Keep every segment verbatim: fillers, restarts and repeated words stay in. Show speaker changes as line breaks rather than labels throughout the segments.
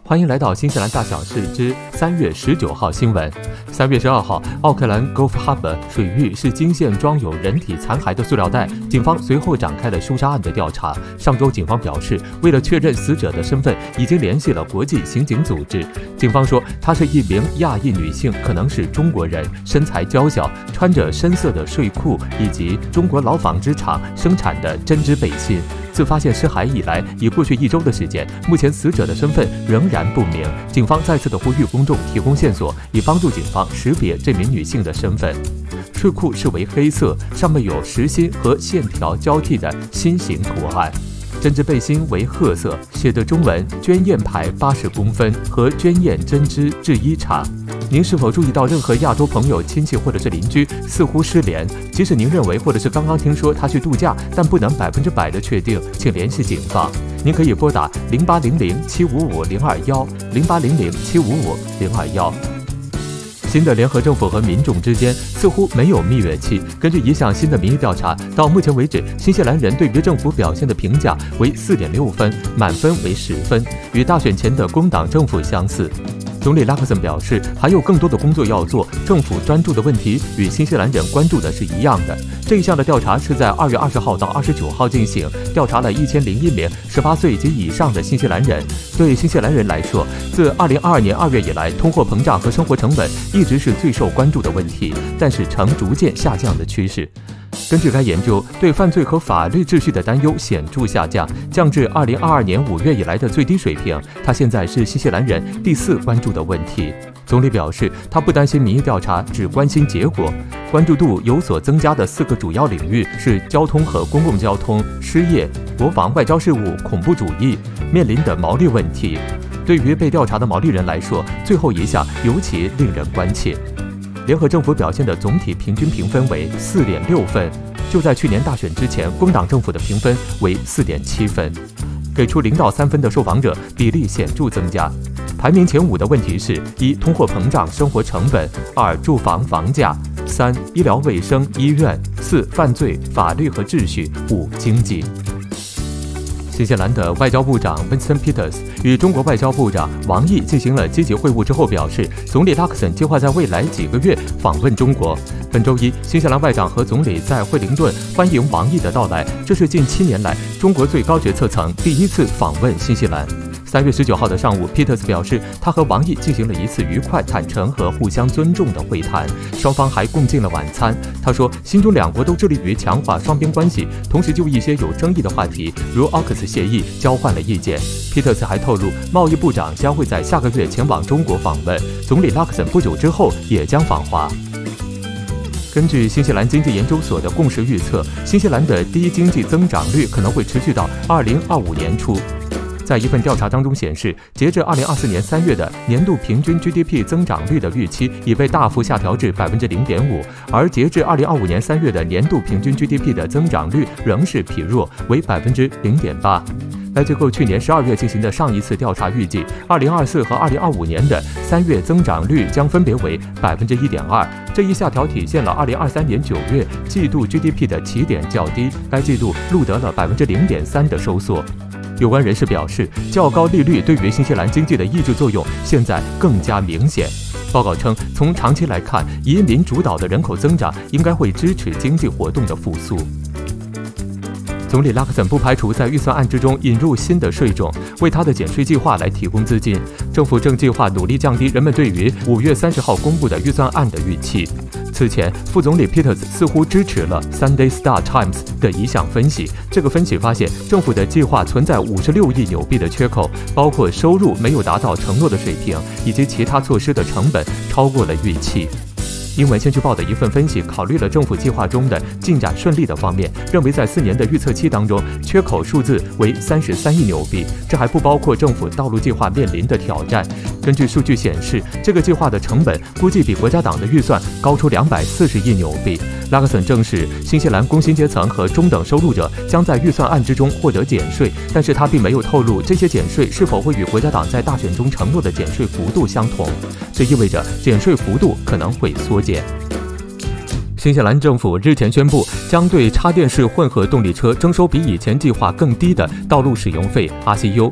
欢迎来到新西兰大小事之三月十九号新闻。三月十二号，奥克兰 Gulf Harbour 水域是惊现装有人体残骸的塑料袋，警方随后展开了凶杀案的调查。上周，警方表示，为了确认死者的身份，已经联系了国际刑警组织。警方说，她是一名亚裔女性，可能是中国人，身材娇小，穿着深色的睡裤以及中国老纺织厂生产的针织背心。自发现尸骸以来，已过去一周的时间，目前死者的身份仍然不明。警方再次的呼吁公众提供线索，以帮助警方识别这名女性的身份。睡裤是为黑色，上面有实心和线条交替的心形图案。针织背心为褐色，写着中文“娟燕牌八十公分”和“娟燕针织制衣厂”。您是否注意到任何亚洲朋友、亲戚或者是邻居似乎失联？即使您认为或者是刚刚听说他去度假，但不能百分之百的确定，请联系警方。您可以拨打零八零零七五五零二幺零八零零七五五零二幺。新的联合政府和民众之间似乎没有蜜月期。根据一项新的民意调查，到目前为止，新西兰人对于政府表现的评价为四点六分，满分为十分，与大选前的工党政府相似。总理拉克森表示，还有更多的工作要做，政府专注的问题与新西兰人关注的是一样的。这一项的调查是在二月二十号到二十九号进行，调查了一千零一名十八岁及以上的新西兰人。对新西兰人来说，自二零二二年二月以来，通货膨胀和生活成本一直是最受关注的问题，但是呈逐渐下降的趋势。根据该研究，对犯罪和法律秩序的担忧显著下降，降至二零二二年五月以来的最低水平。它现在是新西兰人第四关注的问题。总理表示，他不担心民意调查，只关心结果。关注度有所增加的四个主要领域是交通和公共交通、失业、国防外交事务、恐怖主义面临的毛利问题。对于被调查的毛利人来说，最后一项尤其令人关切。联合政府表现的总体平均评分为四点六分，就在去年大选之前，工党政府的评分为四点七分。给出零到三分的受访者比例显著增加。排名前五的问题是：一、通货膨胀、生活成本；二、住房房价；三、医疗卫生、医院；四、犯罪、法律和秩序；五、经济。新西兰的外交部长 Winston Peters 与中国外交部长王毅进行了积极会晤之后表示，总理拉克森计划在未来几个月访问中国。本周一，新西兰外长和总理在惠灵顿欢迎王毅的到来，这是近七年来中国最高决策层第一次访问新西兰。三月十九号的上午 ，Peters 表示，他和王毅进行了一次愉快、坦诚和互相尊重的会谈，双方还共进了晚餐。他说，新中两国都致力于强化双边关系，同时就一些有争议的话题，如 A U K U S 协议交换了意见。Peters 还透露，贸易部长将会在下个月前往中国访问，总理拉克森不久之后也将访华。根据新西兰经济研究所的共识预测，新西兰的低经济增长率可能会持续到二零二五年初。在一份调查当中显示，截至二零二四年三月的年度平均 G D P 增长率的预期已被大幅下调至 百分之零点五， 而截至二零二五年三月的年度平均 G D P 的增长率仍是疲弱，为 百分之零点八。该机构去年十二月进行的上一次调查预计，二零二四和二零二五年的三月增长率将分别为 百分之一点二。这一下调体现了二零二三年九月季度 G D P 的起点较低，该季度录得了 百分之零点三 的收缩。有关人士表示，较高利率对于新西兰经济的抑制作用现在更加明显。报告称，从长期来看，移民主导的人口增长应该会支持经济活动的复苏。总理拉克森不排除在预算案之中引入新的税种，为他的减税计划来提供资金。政府正计划努力降低人们对于五月三十号公布的预算案的预期。此前，副总理 Peters 似乎支持了 Sunday Star Times 的一项分析。这个分析发现，政府的计划存在五十六亿纽币的缺口，包括收入没有达到承诺的水平，以及其他措施的成本超过了预期。英文先驱报的一份分析考虑了政府计划中的进展顺利的方面，认为在四年的预测期当中，缺口数字为三十三亿纽币，这还不包括政府道路计划面临的挑战。根据数据显示，这个计划的成本估计比国家党的预算高出两百四十亿纽币。拉克森证实，新西兰工薪阶层和中等收入者将在预算案之中获得减税，但是他并没有透露这些减税是否会与国家党在大选中承诺的减税幅度相同。这意味着减税幅度可能会缩减。新西兰政府日前宣布，将对插电式混合动力车征收比以前计划更低的道路使用费 R C U。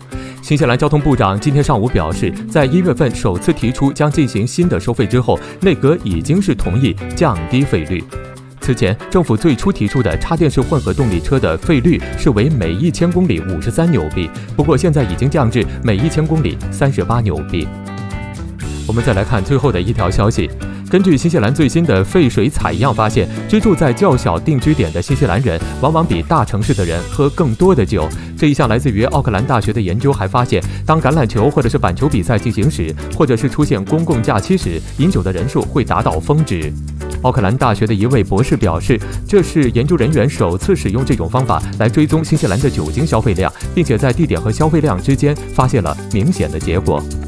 新西兰交通部长今天上午表示，在一月份首次提出将进行新的收费之后，内阁已经是同意降低费率。此前，政府最初提出的插电式混合动力车的费率是为每一千公里五十三纽币，不过现在已经降至每一千公里三十八纽币。我们再来看最后的一条消息。根据新西兰最新的废水采样发现，居住在较小定居点的新西兰人往往比大城市的人喝更多的酒。这一项来自于奥克兰大学的研究还发现，当橄榄球或者是板球比赛进行时，或者是出现公共假期时，饮酒的人数会达到峰值。奥克兰大学的一位博士表示，这是研究人员首次使用这种方法来追踪新西兰的酒精消费量，并且在地点和消费量之间发现了明显的结果。